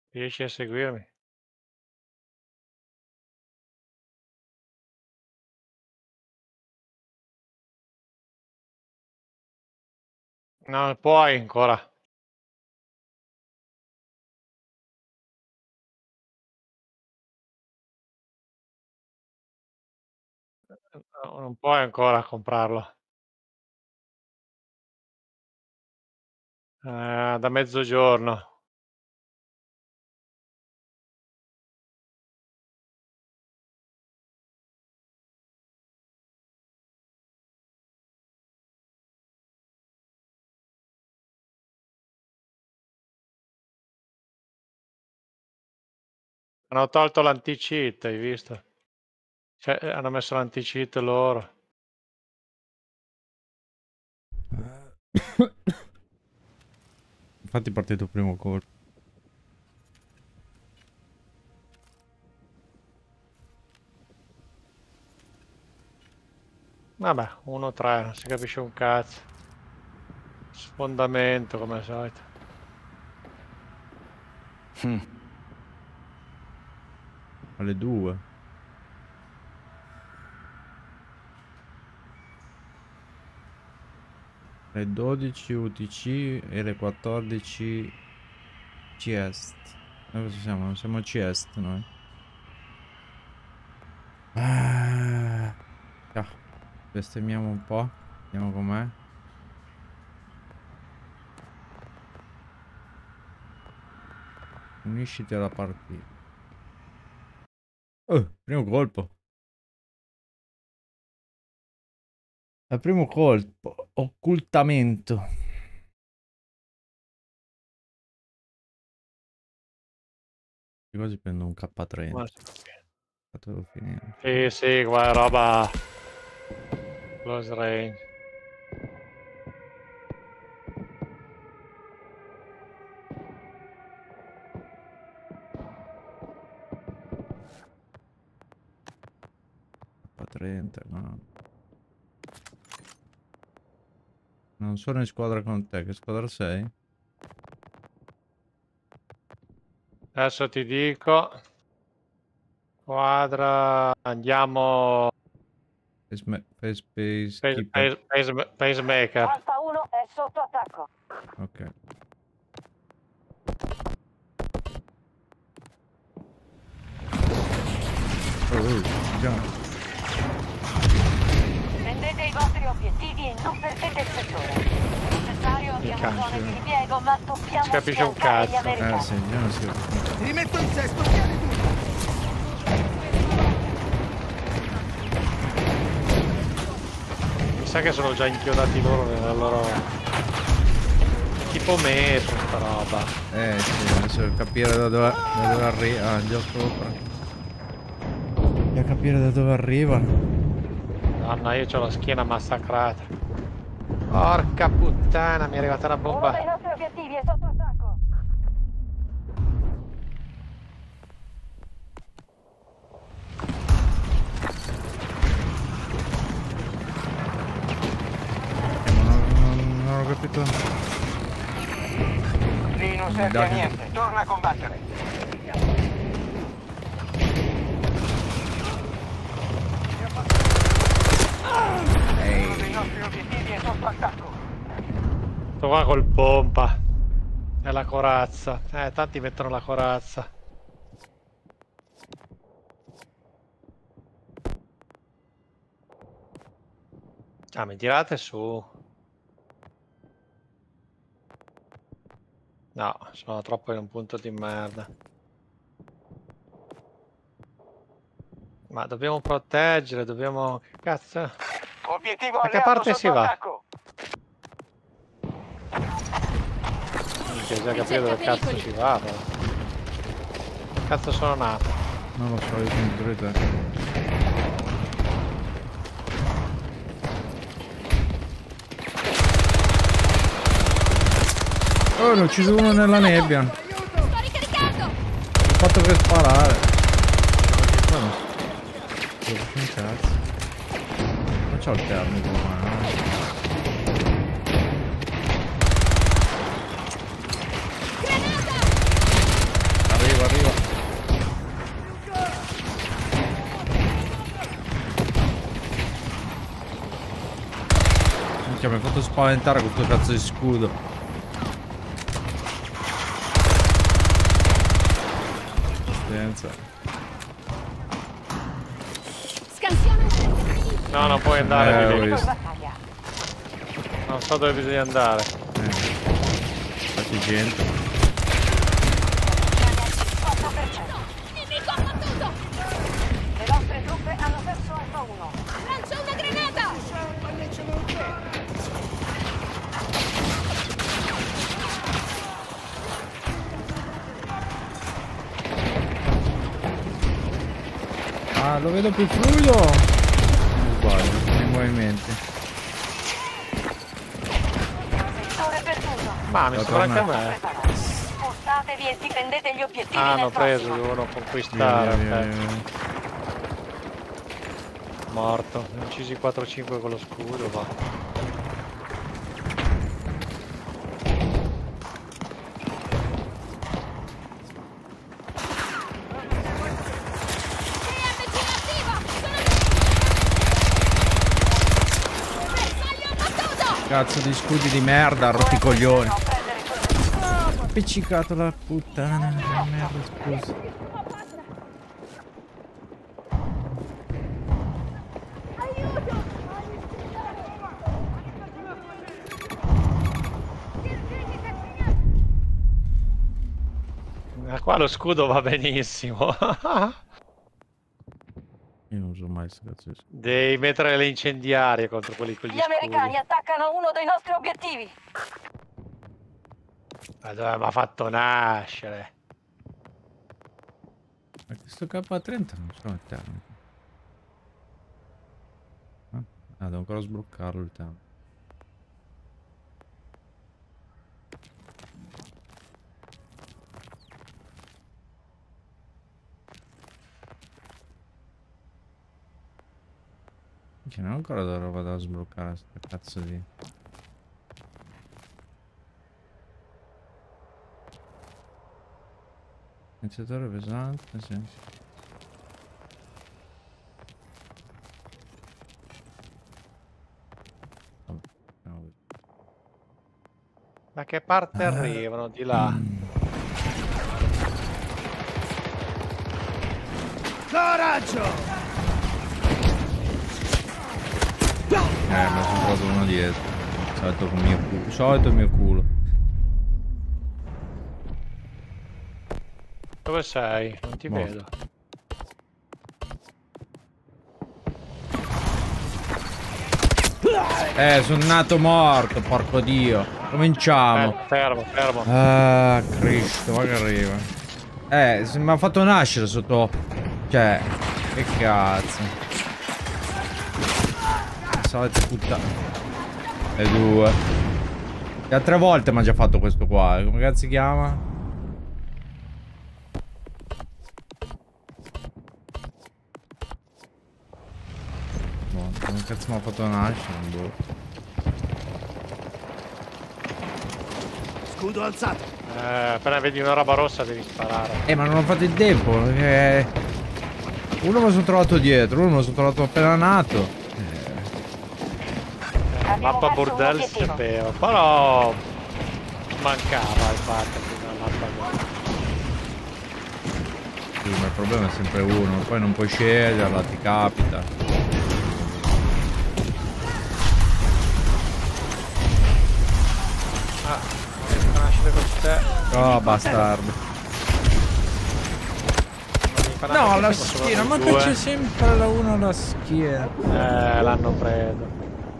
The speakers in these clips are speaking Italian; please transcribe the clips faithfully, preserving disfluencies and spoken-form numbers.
Riesci a seguirmi? Non puoi ancora. No, non puoi ancora comprarlo. Eh, da mezzogiorno. Hanno tolto l'anti-cheat, hai visto? Cioè, eh, hanno messo l'anti-cheat loro. Infatti è partito il primo colpo. Vabbè, uno tre, non si capisce un cazzo. Sfondamento come al solito. Mm. Alle due. Le dodici U T C e le quattordici C Est. Noi cosa siamo? Siamo C Est noi. Ah. Ah. Bestemmiamo un po'. Vediamo com'è. Unisciti alla partita. Oh, primo colpo. Al primo colpo. Occultamento. Così prendo un K trenta. Devo finire. Sì, sì, qua è roba close range. K trenta, no. Non sono in squadra con te, che squadra sei? Adesso ti dico. Squadra, andiamo. Pace, pace, pace, Pace, keeper. pace, pace, pacemaker. Alfa uno è sotto attacco. Ok. Oh, oh, già. Prendete i vostri obiettivi e non perdete il settore. Necessario abbiamo zone di ripiego, ma dobbiamo Si capisce un schiantare gli cazzo. americani. Eh sì, già non si capisce. Ti rimetto in sesto, tieni tu! Mi sa che sono già inchiodati loro nella loro. Tipo me su sta roba. Eh sì, adesso capire da dove, da dove arriva. Ah, già sopra. Bisogna capire da dove arrivano. Madonna, io ho la schiena massacrata. Porca puttana, mi è arrivata una Uno bomba. dei nostri obiettivi è sotto attacco. Eh, ma non, non, non ho capito. Lì non serve a niente, torna a combattere. Uno dei nostri obiettivi è sotto attacco. Sto qua col pompa. E la corazza. Eh, tanti mettono la corazza. Ah, mi tirate su. No, sono troppo in un punto di merda. Ma dobbiamo proteggere, dobbiamo... Che cazzo? Obiettivo Da che alleato parte si sotto va? attacco. Non bisogna capire dove cazzo si va, però. Cazzo sono nato? Non lo so, io sono dentro di te. Oh, ne ho ucciso uno nella nebbia. Sto ricaricando! Ho fatto per sparare. Ma non so. Un cazzo. Non c'ho il termico, ma. Minchia, mi ha fatto spaventare questo cazzo di scudo. Senza. No, non puoi andare Eh, di lì. ho visto. Non so dove bisogna andare. Eh. Infatti gente. Nemico abbattuto! Le vostre truppe hanno perso Alfa uno. Lancia una granata! Ah, lo vedo più fluido. Non sbaglio, nei movimenti. Settore perduto. Ma mi Sto sembra anche a me. Preparati. Spostatevi e difendete gli obiettivi Ah, nel hanno preso, prossimo. devono Via, conquistare. via, ok. via, via. Morto. Incisi quattro cinque con lo scudo, va. Cazzo di scudi di merda, rotti i coglioni. Appiccicato la puttana di merda, scusa. Ma qua lo scudo va benissimo. Io non uso mai questo cazzo di scudo. Devi mettere le incendiarie contro quelli con gli Gli americani scudi. attaccano uno dei nostri obiettivi. Ma dove mi ha fatto nascere? Ma questo K trenta non so il termine. Ah, devo ancora sbloccarlo il tempo. Che non ho ancora da roba da sbloccare sta cazzo di... Iniziatore pesante, sì. Vabbè, andiamo qui. Da che parte arrivano? Di là. Coraggio! Eh, mi sono trovato uno dietro. Solito con il mio culo. Solito il mio culo. Dove sei? Non ti Morto. vedo. Eh, sono nato morto, porco dio. Cominciamo. Eh, fermo, fermo. Ah, Cristo, ma che arriva. Eh, se mi ha fatto nascere sotto... Cioè, che cazzo. Solite puttana. Le due. Le altre volte mi ha già fatto questo qua. Come cazzo si chiama? Boh, come cazzo mi ha fatto nascere? Boh. Scudo alzato. Eh, appena vedi una roba rossa devi sparare. Eh, ma non ho fatto il tempo, perché... Uno me lo sono trovato dietro, uno me lo sono trovato appena nato. Mappa bordelli sapevo, però mancava il fatto che una mappa bordelli. Sì, ma il problema è sempre uno, poi non puoi sceglierla, ti capita. Ah, non nascere con te. Oh, bastardo. No, alla schiena, ma che c'è sempre la uno alla schiena. Eh, l'hanno preso.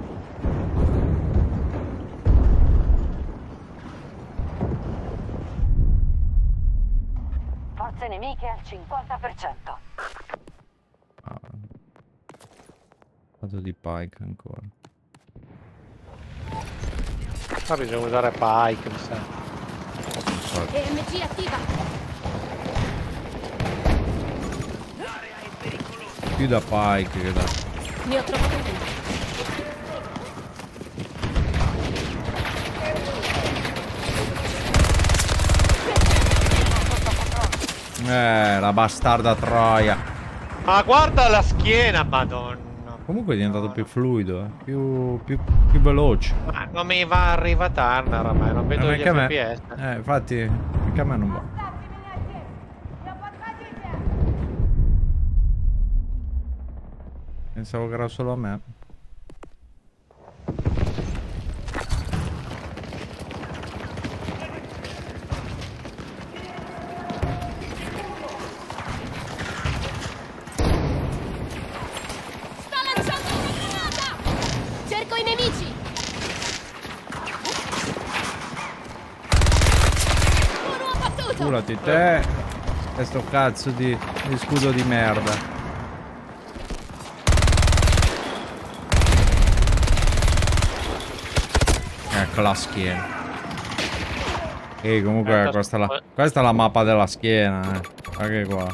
Forze nemiche al cinquanta per cento. Ah. Vado di Pike ancora. Qua bisogna usare Pike, mi sa. Non so. E M G attiva. Più da Pike che da... Ne ho trovato uno. Eh, la bastarda troia. Ma guarda la schiena, madonna. Comunque è diventato più fluido, eh. più, più, più veloce. Ma non mi va a rivatarne oramai, non vedo Eh, gli anche a me. F P S. Eh, infatti, anche a me non va. Pensavo che era solo a me. Sta lanciando una granata! Cerco i nemici! Uno abbattuto! Curati te e sto cazzo di, di scudo di merda. Ecco la schiena. E comunque Ecco, questa, è la, questa è la mappa della schiena, eh. Anche qua.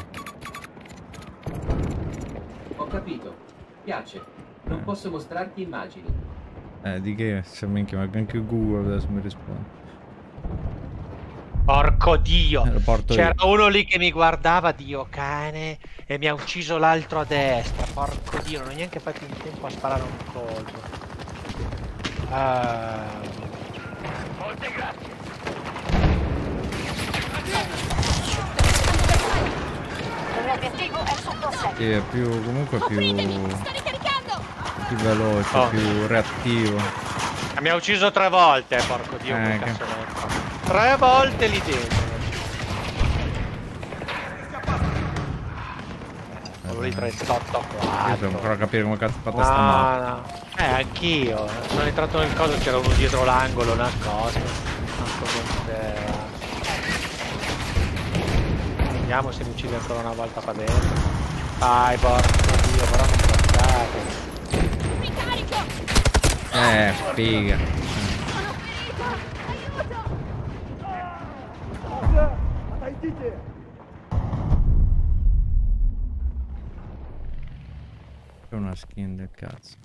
Ho capito. Piace. Non posso mostrarti immagini. Eh, di che? Se minchia, ma anche Google adesso mi risponde. Porco Dio! Eh, lo porto C'era io. uno lì che mi guardava, Dio cane, e mi ha ucciso l'altro a destra. Porco Dio, non ho neanche fatto in tempo a sparare un colpo. Ah. Molte grazie. L'obiettivo è sul possesso. Sì, è più, comunque più, Copritemi! Sto ricaricando! più veloce, Oh. più reattivo. Ah, mi ha ucciso tre volte, porco Dio, Eh, che che- cazzo ne fa? Tre volte lì dentro. Quello lì trentotto Io devo quattro. ancora capire come cazzo è fatta sta mappa. No, no. Eh, anch'io. Sono entrato nel coso, c'era uno dietro l'angolo nascosto. Tanto con te. Vediamo se mi uccide ancora una volta qua dentro. Dai, porco Dio, però non passate. Ricarico! Eh, figa. Sono ferito! Aiuto! C'è una skin del cazzo.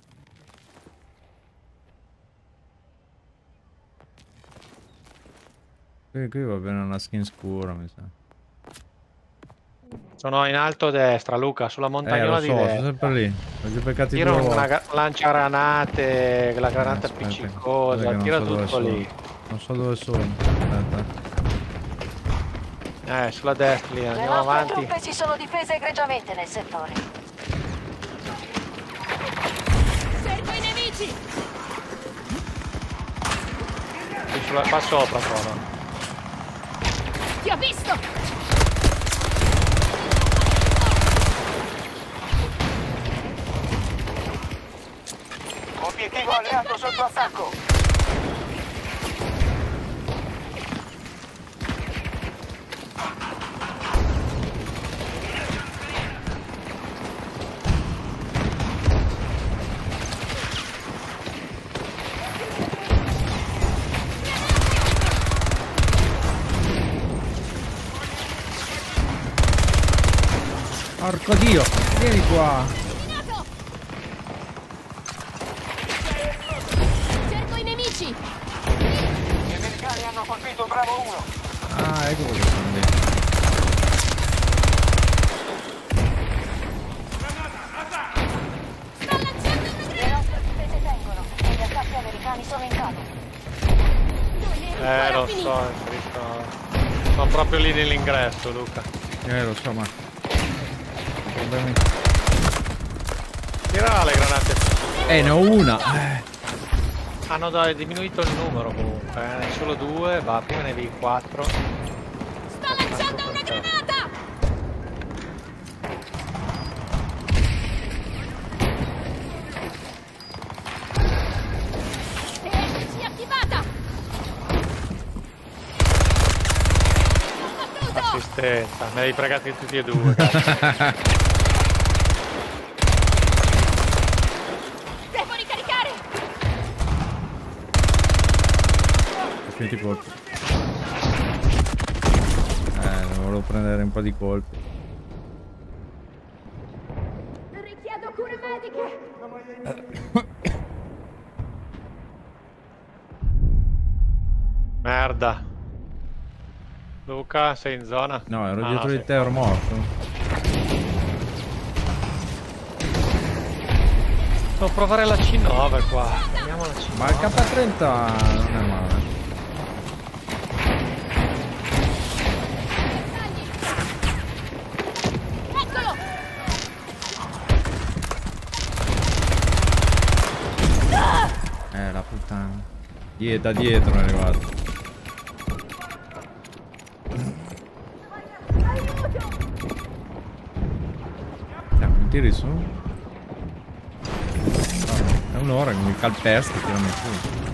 Qui, qui va bene una skin scura, mi sa. Sono in alto a destra, Luca, sulla Eh, montagnola lo di so, sono destra. sempre lì. Ho già peccati Tira due una volte. ga- lanciagranate, la granata Eh, aspetta, aspetta appiccicosa, che non tira so dove tutto sono. lì. Non so dove sono. Aspetta. Eh, sulla destra lì, Le andiamo nostre avanti. truppe si sono difese egregiamente nel settore. Cerco i nemici! Qui sulla- qua sopra sono. Ti ho visto! Obiettivo alleato sotto attacco. Porco Dio, vieni qua. Eliminato! Cerco i nemici! Gli americani hanno colpito Bravo uno. Ah, ecco perché sono lì. Sto lanciando una Le granata! nostre difese tengono e gli attacchi americani sono in calo. Non è Eh, ancora lo finito. so, è scritto. Sono proprio lì nell'ingresso, Luca. Eh, lo so, ma... Problemi... Tira le granate. Eh, ne ho una. Eh. Hanno da- diminuito il numero comunque, eh. Ne solo due, va, prima ne avevi quattro. Sto lanciando una granata! Elettrici attivata! Abbattuto! Assistenza, me li fregati tutti e due, cazzo. Devo ricaricare! Ho finito i colpi. Eh, volevo prendere un po' di colpi. Richiedo cure mediche! Merda. Luca, sei in zona? No, ero Ah, dietro no, di sei- te, ero morto. Devo provare la C nove qua. Vediamo la C nove. Ma il K trenta non è male. Eccolo! Eh, la puttana. Die- da dietro è arrivato. Eh, mi tiri su? No, è un'ora che mi calpesti, tirami su.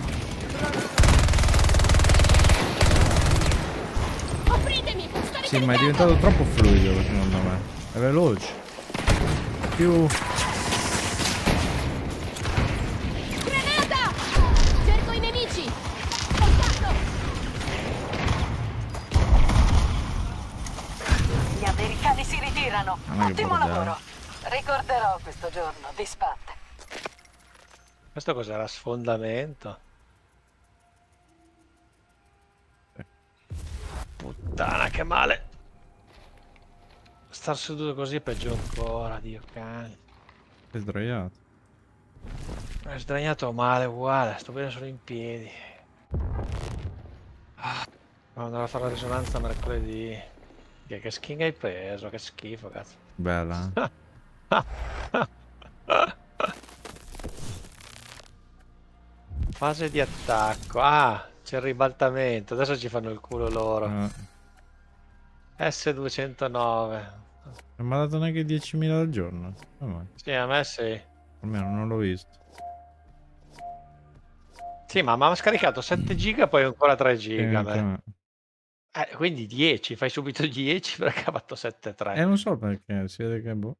Opritemi! Sto Sì, ma è ricaricando! diventato troppo fluido secondo me. È veloce. Più... Granata! Cerco i nemici! Contatto! Gli americani si ritirano. Ah, ma che Ottimo bordello. lavoro. Ricorderò questo giorno, disfatte. Questo cos'era? Sfondamento? Puttana, che male. Star seduto così è peggio ancora, Dio cane. Sei sdraiato. È sdraiato male, uguale, sto bene solo in piedi. Ah, devo andare a fare la risonanza mercoledì. Che, che skin hai preso? Che schifo, cazzo. Bella. Eh? Fase di attacco. Ah, c'è il ribaltamento. Adesso ci fanno il culo loro. Eh, S duecentonove. non mi ha dato neanche diecimila al giorno. Come mai? Sì, a me sì. Almeno non l'ho visto. Sì, ma mi ha scaricato sette giga poi ancora tre Eh, giga. anche a me. Eh, quindi dieci, fai subito dieci perché ha fatto sette tre. Eh, non so perché, si vede che boh.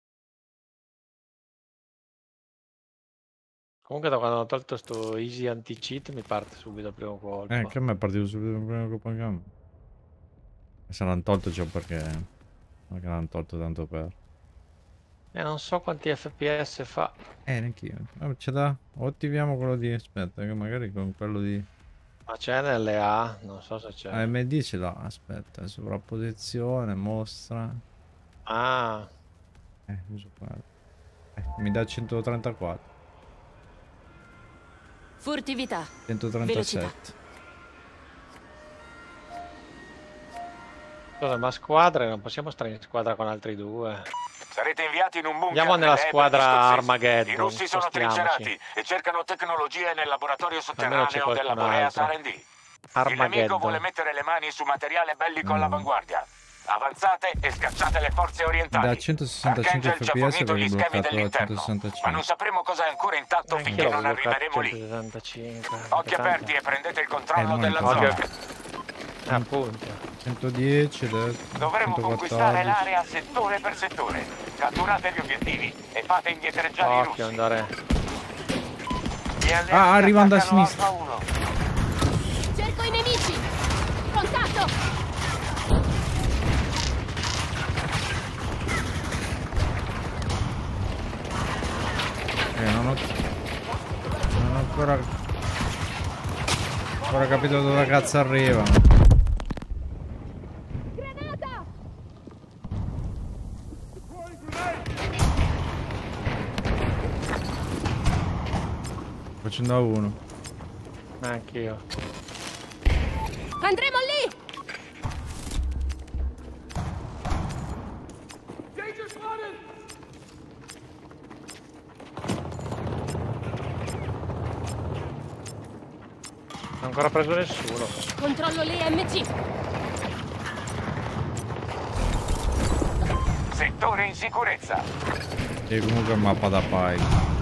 Comunque da quando hanno tolto sto easy anti-cheat mi parte subito il primo colpo. Eh, che a me è partito subito il primo colpo in gamma. Se l'hanno tolto c'è un perché. Non che l'hanno tolto tanto per. E non so quanti F P S fa. Eh, neanch'io. Eh, c'è da. O attiviamo quello di. Aspetta, che magari con quello di. Ma c'è nelle A, non so se c'è. A M D ce l'ha. Aspetta, sovrapposizione, mostra. Ah, Eh, uso quello. Eh, mi dà centotrentaquattro. Furtività. centotrentasette. scusa, ma squadre non possiamo stare in squadra con altri due. Sarete inviati in un bunker. Andiamo nella nelle Hebrides squadra scozzesi. Armageddon, I russi sono spostiamoci. trincerati e cercano tecnologie nel laboratorio Almeno c'è sotterraneo della qualcun Boreas altro. R and D. Il nemico Armageddon. vuole mettere le mani su materiale bellico Mm. all'avanguardia. Avanzate e scacciate le forze orientali. Da centosessantacinque Archangel ci ha F P S fornito perché gli è schemi bloccato da dell'interno, ma centosessantacinque. non sapremo cosa è ancora intatto Anche finché io non l'ho bloccato arriveremo lì. centosessantacinque. Occhi Tanto- aperti e prendete il Eh, controllo non della infatti. zona. Occhio. Appunto. centodieci adesso. Dovremo conquistare centoquattordici. l'area settore per settore. Catturate gli obiettivi e fate indietreggiare i Occhio, russi. andare. Gli alleati Ah, arrivano da attaccano sinistra. Alfa uno. Cerco i nemici! Contatto! Eh, non ho. Non ho ancora. Ancora capito dove cazzo arriva. Granata! Facendo a uno. Anch'io. Andremo lì! Non ho ancora preso nessuno. Controllo l'E M G! Settore in sicurezza. E comunque è mappa da Pike.